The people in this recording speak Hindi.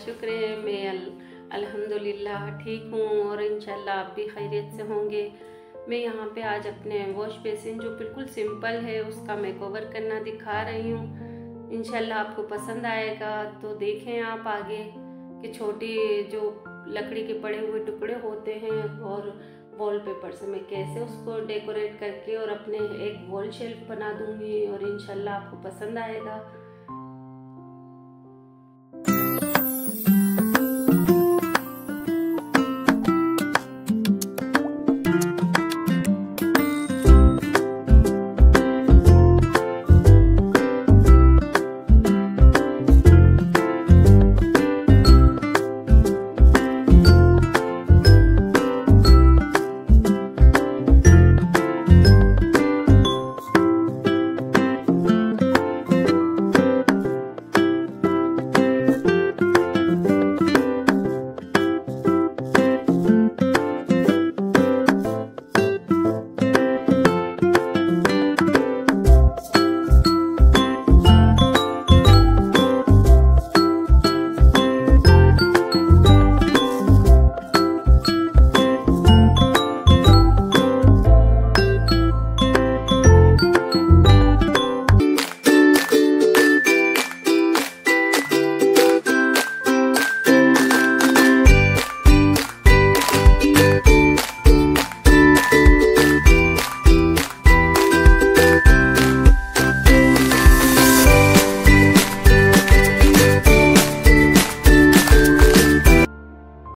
शुक्र है मैं अल्हम्दुलिल्लाह ठीक हूँ और इंशाल्लाह आप भी खैरियत से होंगे। मैं यहाँ पे आज अपने वॉश बेसिन जो बिल्कुल सिंपल है उसका मेकओवर करना दिखा रही हूँ। इंशाल्लाह आपको पसंद आएगा, तो देखें आप आगे कि छोटी जो लकड़ी के पड़े हुए टुकड़े होते हैं और वॉलपेपर से मैं कैसे उसको डेकोरेट करके और अपने एक वॉल शेल्फ बना दूंगी और इंशाल्लाह आपको पसंद आएगा।